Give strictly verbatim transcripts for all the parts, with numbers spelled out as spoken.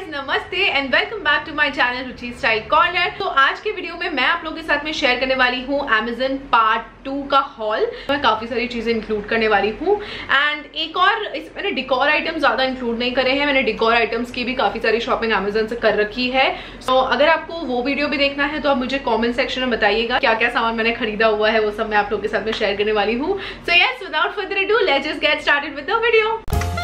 Guys, नमस्ते and welcome back to my channel Ruchi style corner. तो आज के वीडियो में मैं आप लोगों के साथ में शेयर करने वाली हूँ Amazon पार्ट टू का हॉल। मैं काफी सारी चीजें इंक्लूड करने वाली हूँ एंड एक और इस मैंने डिकोर आइटम्स ज्यादा इंक्लूड नहीं करे हैं। मैंने डिकोर आइटम्स की भी काफी सारी शॉपिंग Amazon से कर रखी है। सो so, अगर आपको वो वीडियो भी देखना है तो आप मुझे कॉमेंट सेक्शन में बताइएगा क्या क्या सामान मैंने खरीदा हुआ है, वो सब मैं आप लोगों के साथ में शेयर करने वाली हूँ। So yes, without further ado let's just get started with the video.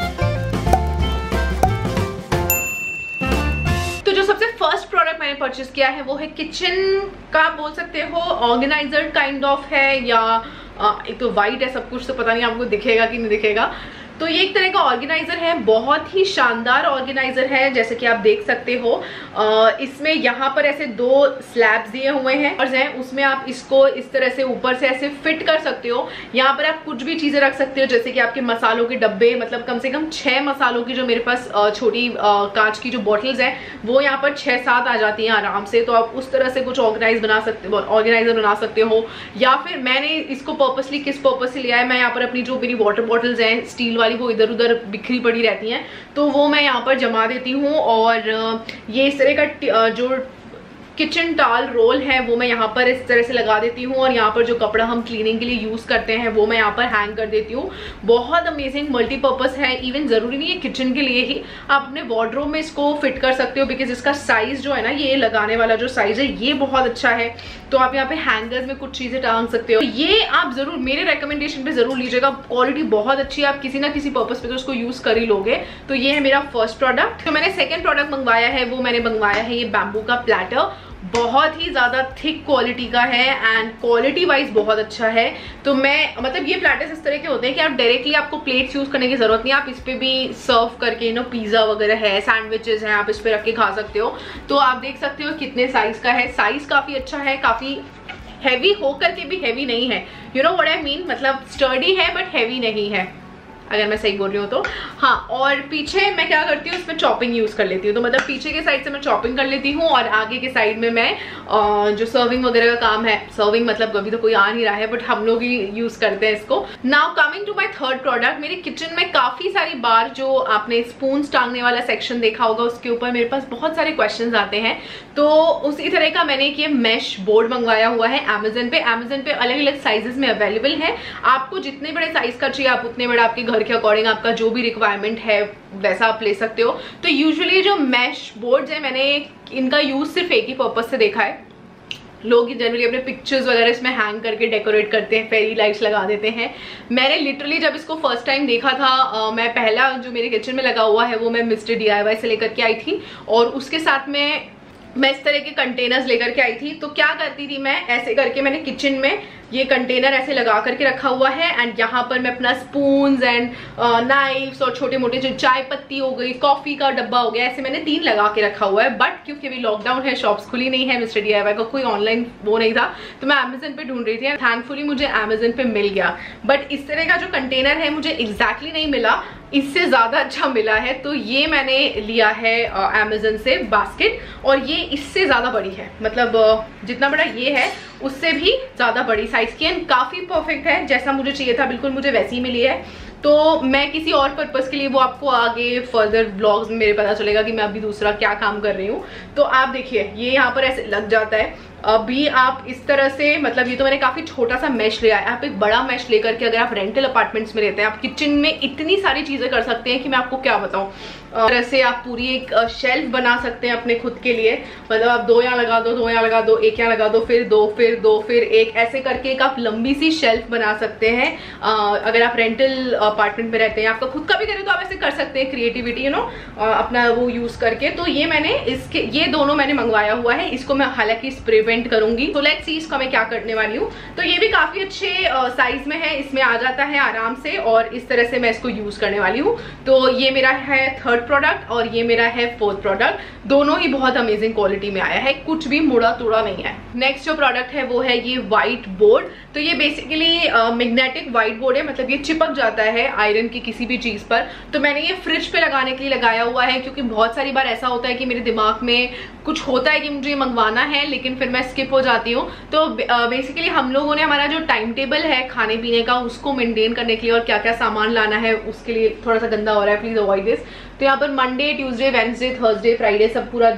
तो जो सबसे फर्स्ट प्रोडक्ट मैंने परचेज किया है वो है किचन का, बोल सकते हो ऑर्गेनाइजर काइंड ऑफ है, या आ, एक तो वाइट है सब कुछ, तो पता नहीं आपको दिखेगा कि नहीं दिखेगा। तो ये एक तरह का ऑर्गेनाइजर है, बहुत ही शानदार ऑर्गेनाइजर है जैसे कि आप देख सकते हो। आ, इसमें यहाँ पर ऐसे दो स्लैब्स दिए हुए हैं और हैं उसमें आप इसको इस तरह से ऊपर से ऐसे फिट कर सकते हो। यहाँ पर आप कुछ भी चीजें रख सकते हो, जैसे कि आपके मसालों के डब्बे, मतलब कम से कम छह मसालों की जो मेरे पास छोटी कांच की जो बॉटल्स हैं वो यहाँ पर छह सात आ जाती हैं आराम से। तो आप उस तरह से कुछ ऑर्गेनाइज बना सकते हो, ऑर्गेनाइजर बना सकते हो। या फिर मैंने इसको पर्पसली किस पर्पस से लिया है, मैं यहाँ पर अपनी जो मेरी वाटर बॉटल्स हैं स्टील वाली वो इधर उधर बिखरी पड़ी रहती हैं, तो वो मैं यहाँ पर जमा देती हूँ। और ये इस तरह का जो किचन टॉवल रोल है वो मैं यहाँ पर इस तरह से लगा देती हूँ, और यहाँ पर जो कपड़ा हम क्लीनिंग के लिए यूज करते हैं वो मैं यहाँ पर हैंग कर देती हूँ। बहुत अमेजिंग मल्टीपर्पज है, इवन जरूरी नहीं है किचन के लिए ही, आप अपने वार्डरोब में इसको फिट कर सकते हो, बिकॉज इसका साइज जो है ना, ये लगाने वाला जो साइज है ये बहुत अच्छा है। तो आप यहाँ पे हैंगर्स में कुछ चीजें टांग सकते हो। ये आप जरूर मेरे रिकमेंडेशन पे जरूर लीजिएगा, क्वालिटी बहुत अच्छी है, आप किसी ना किसी पर्पज पे तो उसको यूज कर ही लोगे। तो ये है मेरा फर्स्ट प्रोडक्ट। तो मैंने सेकंड प्रोडक्ट मंगवाया है वो मैंने मंगवाया है ये बैम्बू का प्लेटर। बहुत ही ज्यादा थिक क्वालिटी का है एंड क्वालिटी वाइज बहुत अच्छा है। तो मैं मतलब ये प्लेटर्स इस तरह के होते हैं कि आप डायरेक्टली आपको प्लेट्स यूज करने की जरूरत नहीं है, आप इस पे भी सर्व करके यू नो पिज्जा वगैरह है, सैंडविचेस हैं, आप इस पे रख के खा सकते हो। तो आप देख सकते हो कितने साइज का है, साइज काफी अच्छा है, काफी हैवी होकर के भी हैवी नहीं है, you know what I mean, मतलब स्टर्डी है बट हैवी नहीं है, अगर मैं सही बोल रही हूँ तो। हाँ, और पीछे मैं क्या करती हूँ, इसमें चॉपिंग यूज कर लेती हूँ। तो मतलब पीछे के साइड से मैं चॉपिंग कर लेती हूँ और आगे के साइड में मैं आ, जो सर्विंग वगैरह का काम है, सर्विंग मतलब अभी तो कोई आ नहीं रहा है बट हम लोग ही यूज करते हैं इसको। Now coming to my third product, मेरे किचन में काफी सारी बार जो आपने स्पून टांगने वाला सेक्शन देखा होगा उसके ऊपर मेरे पास बहुत सारे क्वेश्चन आते हैं। तो उसी तरह का मैंने एक ये मैश बोर्ड मंगवाया हुआ है अमेजन पे। अमेजन पे अलग अलग साइजेस में अवेलेबल है, आपको जितने बड़े साइज का चाहिए आप उतने बड़े, आपके घर के अकॉर्डिंग आपका जो भी रिक्वायरमेंट है वैसा आप ले सकते हो। तो यूजुअली जो मैश बोर्ड्स है मैंने इनका यूज सिर्फ एक ही पर्पज से देखा है, लोग जनरली अपने पिक्चर्स वगैरह इसमें हैंग करके डेकोरेट करते हैं, फेरी लाइट्स लगा देते हैं। मैंने लिटरली जब इसको फर्स्ट टाइम देखा था, आ, मैं पहला जो मेरे किचन में लगा हुआ है वो मैं मिस्टर डी आई वाई से लेकर के आई थी, और उसके साथ में मैं इस तरह के कंटेनर्स लेकर के आई थी। तो क्या करती थी मैं, ऐसे करके मैंने किचन में ये कंटेनर ऐसे लगा करके रखा हुआ है एंड यहाँ पर मैं अपना स्पून्स एंड नाइफ्स और छोटे मोटे जो चाय पत्ती हो गई, कॉफी का डब्बा हो गया, ऐसे मैंने तीन लगा के रखा हुआ है। बट क्योंकि अभी लॉकडाउन है, शॉप्स खुली नहीं है, मिस्टर डी आई वाई का कोई ऑनलाइन वो नहीं था, तो मैं अमेजन पे ढूंढ रही थी, थैंकफुली मुझे अमेजन पे मिल गया। बट इस तरह का जो कंटेनर है मुझे एग्जैक्टली नहीं मिला, इससे ज्यादा अच्छा मिला है। तो ये मैंने लिया है अमेजन से बास्केट, और ये इससे ज्यादा बड़ी है, मतलब uh, जितना बड़ा ये है उससे भी ज्यादा बड़ी साइज की है, काफी परफेक्ट है, जैसा मुझे चाहिए था बिल्कुल मुझे वैसी ही मिली है। तो मैं किसी और पर्पस के लिए वो आपको आगे फर्दर ब्लॉग्स में मेरे पता चलेगा कि मैं अभी दूसरा क्या काम कर रही हूँ। तो आप देखिए ये यहाँ पर ऐसे लग जाता है। अभी आप इस तरह से, मतलब ये तो मैंने काफी छोटा सा मैश लिया है, आप एक बड़ा मैश लेकर के अगर आप रेंटल अपार्टमेंट्स में रहते हैं, आप किचन में इतनी सारी चीजें कर सकते हैं कि मैं आपको क्या बताऊं। तरह से आप पूरी एक शेल्फ बना सकते हैं अपने खुद के लिए, मतलब आप दो यहाँ लगा दो, दो यहाँ लगा दो, एक यहाँ लगा दो, फिर दो, फिर दो, फिर एक, ऐसे करके एक आप लंबी सी शेल्फ बना सकते हैं। अगर आप रेंटल अपार्टमेंट में रहते हैं, आपका खुद का भी करें तो आप ऐसे कर सकते हैं, क्रिएटिविटी यू नो अपना वो यूज करके। तो ये मैंने इसके ये दोनों मैंने मंगवाया हुआ है, इसको मैं हालांकि स्प्रे पेंट करूंगी। तो लेट्स सी इसका मैं क्या करने वाली हूँ। तो ये भी काफी अच्छे साइज में है, इसमें आ जाता है आराम से, और इस तरह से मैं इसको यूज करने वाली हूँ। तो ये मेरा है थर्ड प्रोडक्ट और ये मेरा है फोर्थ प्रोडक्ट, दोनों ही बहुत अमेजिंग क्वालिटी में आया है, कुछ भी मुड़ा तुड़ा नहीं है। नेक्स्ट जो प्रोडक्ट है वो है ये व्हाइट बोर्ड। तो ये बेसिकली मैग्नेटिक व्हाइट बोर्ड है, मतलब ये चिपक जाता है आयरन की किसी भी चीज पर। तो मैंने ये फ्रिज पे लगाने के लिए लगाया हुआ है, क्योंकि बहुत सारी बार ऐसा होता है कि मेरे दिमाग में कुछ होता है कि मुझे ये मंगवाना है लेकिन फिर मैं स्किप हो जाती हूँ। तो बेसिकली हम लोगों ने हमारा जो टाइम टेबल है खाने पीने का उसको मेंटेन करने के लिए और क्या क्या सामान लाना है उसके लिए, थोड़ा सा गंदा हो रहा है प्लीज अवॉइड दिस। तो यहाँ पर Monday, Tuesday, Wednesday, Thursday, Friday सब पूरा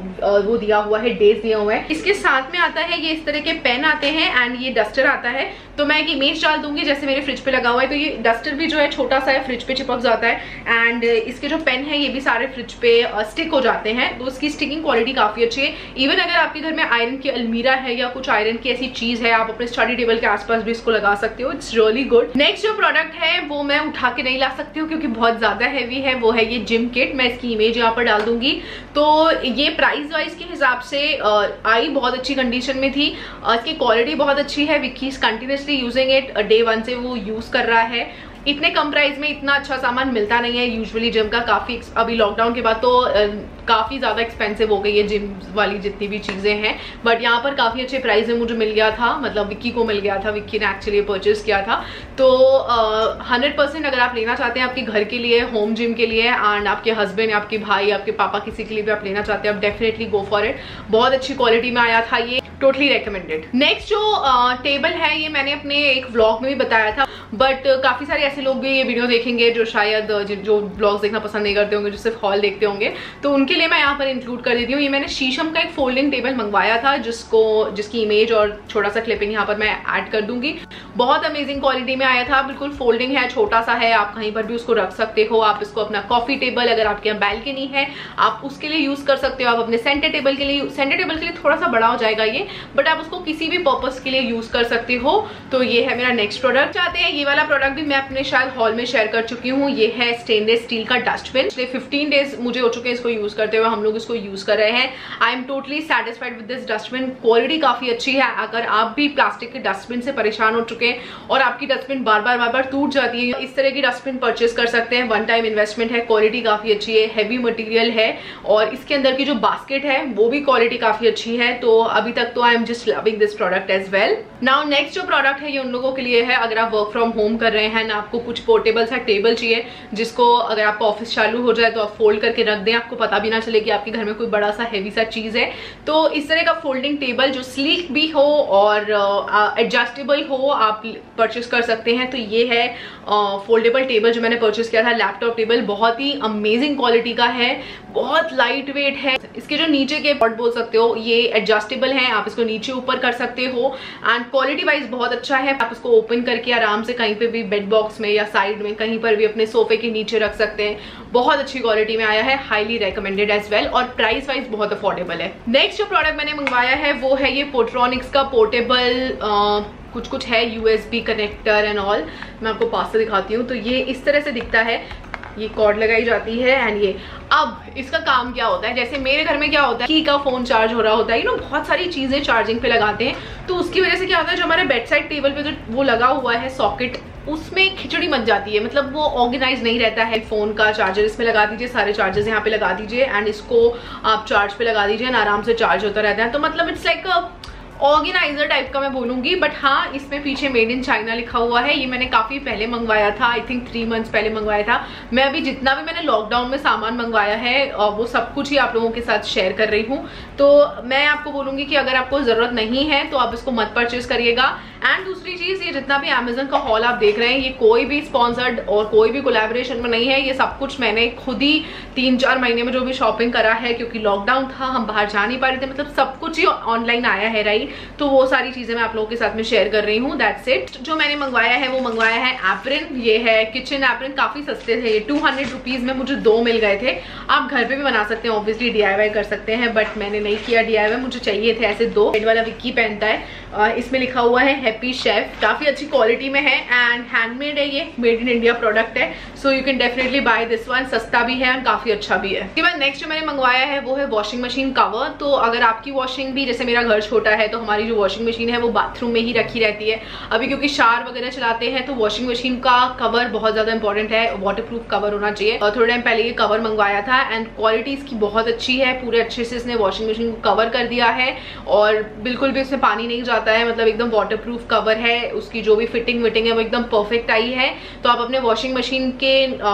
वो दिया हुआ है, डेज दिया हुआ है। इसके साथ में आता है ये इस तरह के पेन आते हैं एंड ये डस्टर आता है। तो मैं एक इमेज डाल दूंगी जैसे मेरे फ्रिज पे लगा हुआ है। तो ये डस्टर भी जो है छोटा सा है, फ्रिज पे चिपक जाता है एंड इसके जो पेन है ये भी सारे फ्रिज पे स्टिक हो जाते हैं। तो उसकी स्टिकिंग क्वालिटी काफी अच्छी है। इवन अगर आपके घर में आयरन की अलमीरा है या कुछ आयरन की ऐसी चीज है, आप अपने स्टडी टेबल के आसपास भी इसको लगा सकते हो। It's really good. नेक्स्ट जो प्रोडक्ट है वो मैं उठा के नहीं ला सकती हूँ क्योंकि बहुत ज्यादा हैवी है, वो है ये जिम किट। मैं इसकी इमेज यहाँ पर डाल दूंगी। तो ये प्राइस वाइज के हिसाब से आई बहुत अच्छी कंडीशन में थी। इसकी क्वालिटी बहुत अच्छी है। Vicky continuously using it, day one से वो यूज कर रहा है। इतने कम प्राइस में इतना अच्छा सामान मिलता नहीं है यूजुअली जिम का। काफी अभी लॉकडाउन के बाद तो काफी ज्यादा एक्सपेंसिव हो गई है जिम वाली जितनी भी चीजें हैं, बट यहाँ पर काफी अच्छे प्राइस में मुझे मिल गया था। मतलब विक्की को मिल गया था, विक्की ने एक्चुअली परचेज किया था। तो हंड्रेड परसेंट अगर आप लेना चाहते हैं आपके घर के लिए, होम जिम के लिए एंड आपके हस्बैंड, आपके भाई, आपके पापा, किसी के लिए भी आप लेना चाहते हैं, आप डेफिनेटली गो फॉर इट। बहुत अच्छी क्वालिटी में आया था ये, टोटली रेकमेंडेड। नेक्स्ट जो टेबल uh, है ये मैंने अपने एक व्लॉग में भी बताया था, बट uh, काफी सारे ऐसे लोग भी ये वीडियो देखेंगे जो शायद uh, जो व्लॉग्स देखना पसंद नहीं करते होंगे, जो सिर्फ हॉल देखते होंगे, तो उनके लिए मैं यहाँ पर इंक्लूड कर देती हूँ। ये मैंने शीशम का एक फोल्डिंग टेबल मंगवाया था जिसको जिसकी इमेज और छोटा सा क्लिपिंग यहाँ पर मैं ऐड कर दूंगी। बहुत अमेजिंग क्वालिटी में आया था, बिल्कुल फोल्डिंग है, छोटा सा है, आप कहीं पर भी उसको रख सकते हो। आप इसको अपना कॉफी टेबल, अगर आपके यहाँ बैल्कनी है आप उसके लिए यूज कर सकते हो। आप अपने सेंटर टेबल के लिए, सेंटर टेबल के लिए थोड़ा सा बड़ा हो जाएगा ये, बट आप उसको किसी भी पर्पस के लिए यूज कर सकते हो। तो ये है मेरा नेक्स्ट प्रोडक्ट। चाहते हैं ये वाला प्रोडक्ट भी मैं अपने शायद हॉल में शेयर कर चुकी हूँ। ये है स्टेनलेस स्टील का डस्टबिन। पिछले फिफ्टीन डेज मुझे हो चुके हैं इसको यूज करते हुए, हम लोग इसको यूज कर रहे हैं। I am totally satisfied with this dustbin. Quality काफी अच्छी है। अगर आप भी प्लास्टिक के डस्टबिन से परेशान हो चुके हैं और आपकी डस्टबिन बार बार बार बार टूट जाती है, इस तरह की डस्टबिन परचेज कर सकते हैं। वन टाइम इन्वेस्टमेंट है, क्वालिटी काफी अच्छी है, हैवी मटेरियल है और इसके अंदर की जो बास्केट है वो भी क्वालिटी काफी अच्छी है। तो अभी तक तो I am just loving this product as well. Now next जो प्रोडक्ट है ये उन लोगों के लिए है अगर आप वर्क फ्रॉम होम कर रहे हैं ना, आपको कुछ पोर्टेबल सा टेबल चाहिए जिसको अगर आपका ऑफिस चालू हो जाए तो आप फोल्ड करके रख दें, आपको पता भी ना चले कि आपके घर में कोई बड़ा सा हैवी सा चीज है। तो इस तरह का फोल्डिंग टेबल जो स्लीक भी हो और एडजस्टेबल uh, हो, आप परचेज कर सकते हैं। तो ये है फोल्डेबल uh, टेबल जो मैंने परचेज किया था, लैपटॉप टेबल। बहुत ही अमेजिंग क्वालिटी का है, बहुत लाइट वेट है। इसके जो नीचे के पार्ट बोल सकते हो ये एडजस्टेबल है, आप इसको नीचे ऊपर कर सकते हो एंड क्वालिटी वाइज बहुत अच्छा है। आप इसको ओपन करके आराम से कहीं पे भी बेड बॉक्स में या साइड में कहीं पर भी अपने सोफे के नीचे रख सकते हैं। बहुत अच्छी क्वालिटी में आया है, हाईली रेकमेंडेड एज वेल और प्राइस वाइज बहुत अफोर्डेबल है। नेक्स्ट जो प्रोडक्ट मैंने मंगवाया है वो है ये पोर्ट्रॉनिक्स का पोर्टेबल uh, कुछ कुछ है, यूएसबी कनेक्टर एंड ऑल। मैं आपको पास से दिखाती हूँ। तो ये इस तरह से दिखता है, ये कॉर्ड लगाई जाती है एंड ये अब इसका काम क्या होता है, जैसे मेरे घर में क्या होता है की का फोन चार्ज हो रहा होता है, यू नो बहुत सारी चीजें चार्जिंग पे लगाते हैं, तो उसकी वजह से क्या होता है जो हमारे बेड साइड टेबल पे जो वो लगा हुआ है सॉकेट, उसमें खिचड़ी मच जाती है। मतलब वो ऑर्गेनाइज नहीं रहता है। फोन का चार्जर इसमें लगा दीजिए, सारे चार्जर्स यहाँ पे लगा दीजिए एंड इसको आप चार्ज पे लगा दीजिए, आराम से चार्ज होता रहता है। तो मतलब it's like a organizer type का मैं बोलूंगी, बट हाँ इसमें पीछे मेड इन चाइना लिखा हुआ है। ये मैंने काफी पहले मंगवाया था, आई थिंक थ्री मंथ्स पहले मंगवाया था। मैं अभी जितना भी मैंने लॉकडाउन में सामान मंगवाया है वो सब कुछ ही आप लोगों के साथ शेयर कर रही हूँ। तो मैं आपको बोलूंगी कि अगर आपको जरूरत नहीं है तो आप इसको मत परचेज करिएगा। एंड दूसरी चीज, ये जितना भी अमेजन का हॉल आप देख रहे हैं ये कोई भी स्पॉन्सर्ड और कोई भी कोलैबोरेशन में नहीं है। ये सब कुछ मैंने खुद ही तीन चार महीने में जो भी शॉपिंग करा है, क्योंकि लॉकडाउन था, हम बाहर जा नहीं पा रहे थे, मतलब सब कुछ ही ऑनलाइन आया है राइट। तो वो सारी चीजें मैं आप लोगों के साथ में शेयर कर रही हूँ। That's it. जो मैंने मंगवाया है वो मंगवाया है एप्रन। ये है किचन एप्रन, काफी सस्ते थे ये, टू हंड्रेड रुपीज में मुझे दो मिल गए थे। आप घर पे भी बना सकते हैं, ऑब्वियसली डीआईवाई कर सकते हैं, बट मैंने नहीं किया डीआईवाई, मुझे चाहिए थे ऐसे दो। रेड वाला विक्की पहनता है, इसमें लिखा हुआ है हैप्पी शेफ, काफी अच्छी क्वालिटी में है एंड हैंडमेड है, ये मेड इन इंडिया प्रोडक्ट है। So you can definitely buy this one, सस्ता भी है एंड काफी अच्छा भी है। इसके बाद नेक्स्ट जो मैंने मंगवाया है वो है वॉशिंग मशीन कवर। तो अगर आपकी वॉशिंग भी, जैसे मेरा घर छोटा है तो हमारी जो वॉशिंग मशीन है वो बाथरूम में ही रखी रहती है। अभी क्योंकि शावर वगैरह चलाते हैं तो वॉशिंग मशीन का कवर बहुत ज्यादा इंपॉर्टेंट है, वाटरप्रूफ कवर होना चाहिए। और थोड़े टाइम पहले ये कवर मंगवाया था एंड क्वालिटी इसकी बहुत अच्छी है, पूरे अच्छे से इसने वॉशिंग मशीन को कवर कर दिया है और बिल्कुल भी उसमें पानी नहीं जाता है, मतलब एकदम वाटरप्रूफ कवर है। उसकी जो भी फिटिंग विटिंग है वो एकदम परफेक्ट आई है। तो आप अपने वॉशिंग मशीन के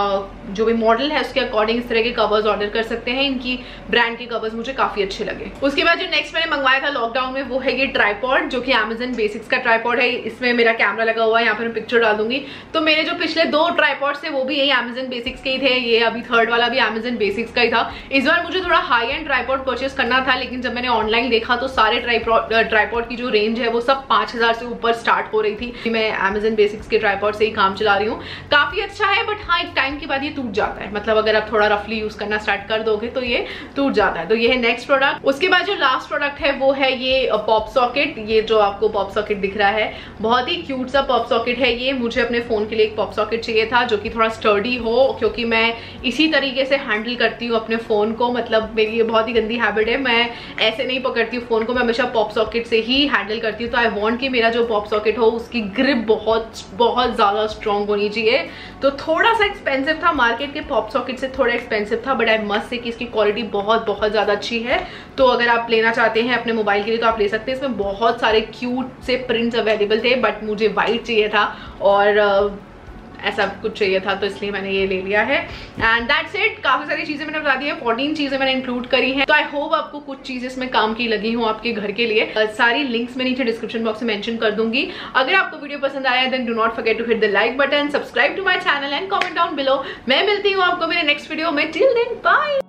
जो भी मॉडल है उसके अकॉर्डिंग इस तरह के कवर्स ऑर्डर कर सकते हैं। इनकी ब्रांड के कवर्स मुझे काफी अच्छे लगे। उसके बाद जो नेक्स्ट मैंने मंगवाया था लॉकडाउन में वो है ये ट्राइपॉड, जो कि Amazon बेसिक्स का ट्राइपॉड है। इसमें मेरा कैमरा लगा हुआ है, यहाँ पर मैं पिक्चर डाल दूंगी। तो मेरे जो पिछले दो ट्राइपॉड्स थे वो भी यही Amazon बेसिक्स के ही थे, ये अभी थर्ड वाला भी Amazon बेसिक्स का ही था। इस बार मुझे थोड़ा हाई एंड ट्राइपॉड परचेस करना था, लेकिन जब मैंने ऑनलाइन देखा तो सारे ट्राइपॉड ट्राइपॉड की जो रेंज है वो सब पांच हजार से ऊपर स्टार्ट हो रही थी। मैं Amazon बेसिक्स के ट्राइपॉड से ही काम चला रही हूँ, काफी अच्छा है, बट हाँ एक टाइम के बाद ये टूट जाता है। मतलब अगर आप थोड़ा रफली यूज करना स्टार्ट कर दोगे तो ये टूट जाता है। तो ये है नेक्स्ट प्रोडक्ट। उसके बाद जो लास्ट प्रोडक्ट है वो है ये पॉप सॉकेट। ये जो आपको पॉप सॉकेट दिख रहा है बहुत ही क्यूट सा पॉप सॉकेट है ये। मुझे अपने फोन के लिए एक पॉप सॉकेट चाहिए था जो कि थोड़ा स्टर्डी हो, क्योंकि मैं इसी तरीके से हैंडल करती हूँ अपने फोन को। मतलब मेरी ये बहुत ही गंदी हैबिट है, मैं ऐसे नहीं पकड़ती हूँ फोन को, मैं हमेशा पॉप सॉकेट से ही हैंडल करती हूँ। तो आई वांट कि मेरा जो पॉप सॉकेट हो उसकी ग्रिप बहुत बहुत ज्यादा स्ट्रॉन्ग होनी चाहिए। तो थोड़ा सा एक्सपेंसिव था, मार्केट के पॉप सॉकेट से थोड़ा एक्सपेंसिव था, बट आई मस्ट से कि इसकी क्वालिटी बहुत बहुत ज्यादा अच्छी है। तो अगर आप लेना चाहते हैं अपने मोबाइल के लिए तो आप ले सकते हैं। इसमें बहुत सारे क्यूट से प्रिंट्स अवेलेबल थे, बट मुझे वाइट चाहिए था और uh, ऐसा कुछ चाहिए था, तो इसलिए मैंने ये ले लिया है। And that's it. काफी सारी चीजें मैंने बता दी है, चौदह चीजें मैंने इंक्लूड करी हैं। तो आई होप आपको कुछ चीजें इसमें काम की लगी हूँ आपके घर के लिए। uh, सारी लिंक्स मैं नीचे डिस्क्रिप्शन बॉक्स में मेंशन कर दूंगी। अगर आपको वीडियो पसंद आया then do not forget to hit the like button, subscribe to my channel and comment down below. मैं मिलती हूँ आपको मेरे नेक्स्ट वीडियो में। Till then bye.